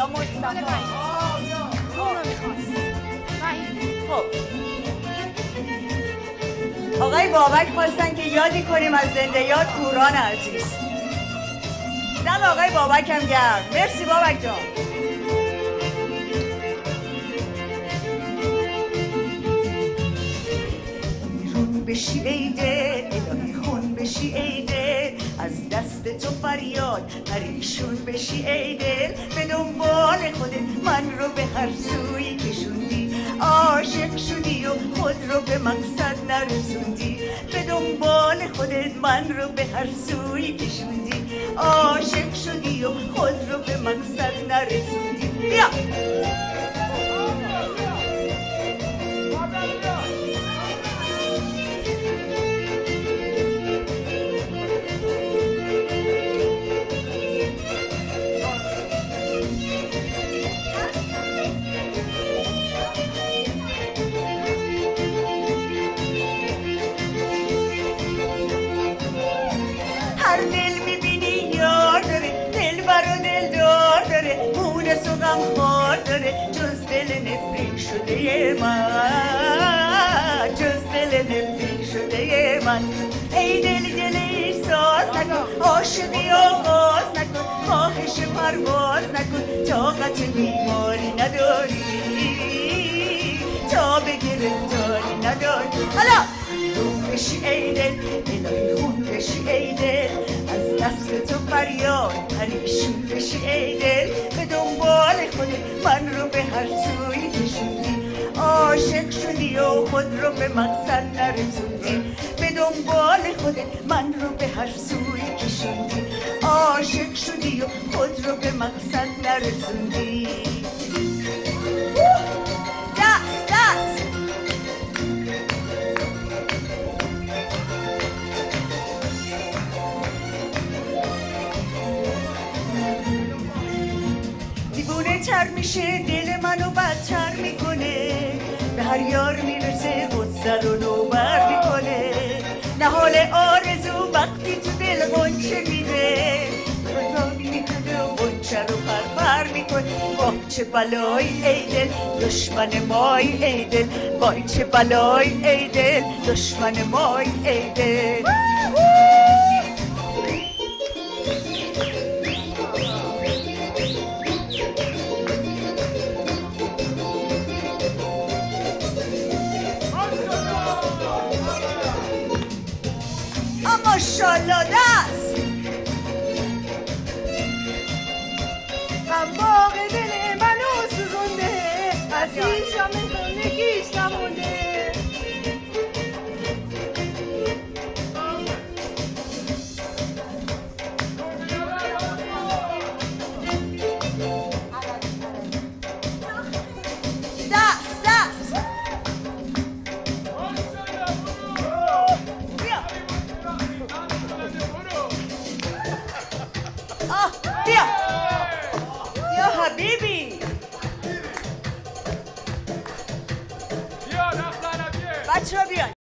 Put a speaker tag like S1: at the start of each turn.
S1: یا مصطفی؟
S2: اون رو میخواست.
S1: خب آقای بابک خواستن که یادی کنیم از زنده یاد کوران عزیز. دم آقای بابک هم گرم. مرسی بابک جان. رون بشی ای دل الهی خون بشی ای دل از دست تو فریاد پریشون بشی ای دل به دنبال خودت من رو به هر سوی کشوندی عاشق شدی و خود رو به مقصد نرسوندی به دنبال خودت من رو به هر سوی کشوندی عاشق شدی و خود رو به مقصد نرسوندی. بیا جز دل نفرین شده من جز دل نفرین شده من ای دل احساس نکن عاشقی آغاز نکن خواهش پرواز نکن طاقت بیماری نداری تا به گرفتاری نداری. حالا خون بشی ای دل الهی خون بشی ای دل از دست تو فریاد پریشون بشی ای دل به دنبال خودت من رو به هر سوی کشوندی عاشق شدی و خود رو به مقصد نرسوندی به دنبال خودت من رو به هر سوی کشوندی عاشق شدی و خود رو به مقصد نرسوندی. دست دست دیوونه تر میشه دل منو بدتر میکنه به هر یار میرسه غصه رو نوبر میکنه نهال آرزو وقتی تو دل غنچه میره رنگ میکنه و غنچه رو پرپر میکنه وای چه بلایی ای دل دشمن مای ای دل وای چه بلایی ای دل دشمن مای ای دل. ماشاءالله دست
S2: هم باغ دل منو سوزونده از این شام زندگیش نمونده
S1: بچه ها بیان